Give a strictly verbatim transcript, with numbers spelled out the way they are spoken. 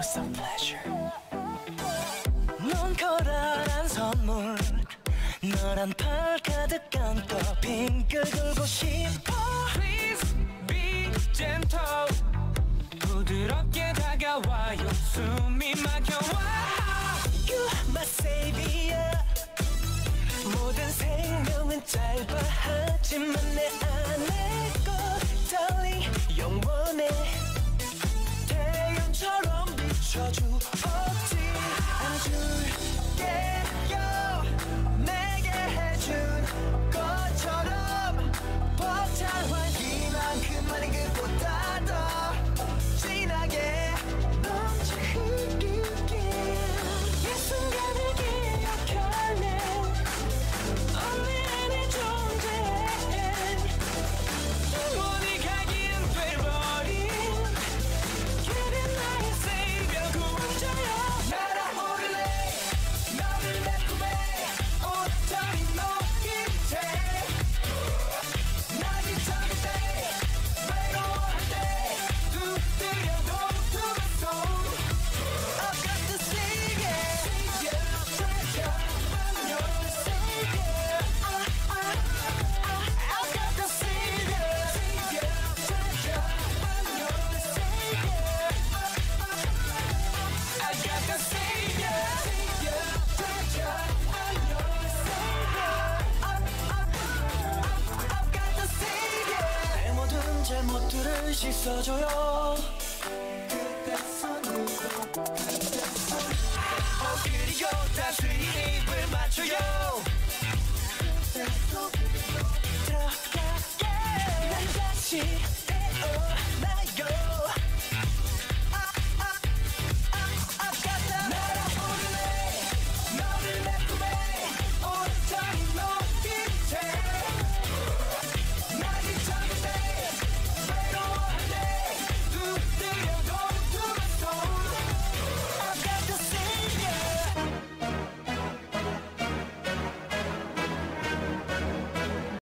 some pleasure. 넌 거랄한 선물, 너란 팔 가득 안고 빙글 돌고 싶어. Please be gentle. 부드럽게 다가와요. 숨이 막혀와. You my savior. 모든 생명은 짧아 하지만 내 안에 꼭 darling 영원해. 태양처럼 비춰주 없지 않줄게요. 내게 해준 것처럼 벅찬 이만큼만이 그보다 더 진하게 넘쳐 흐르게. 이 순간을 기억할래. 언니 안에 존재해. 영원히 가긴 돼버린 길은 나의 savior 구원자야. 날아오를래. 너를 내 꿈에 온전히 녹일 테. 나 지쳐질 때 외로워할 때 두드려도 to my soul. I've got to sing it. Treasure, I'm your savior. I've got to sing it. Treasure, I'm your savior. I got the savior. Treasure, I'm your savior. I've got the savior. 내 모든 잘못들을 씻어줘요.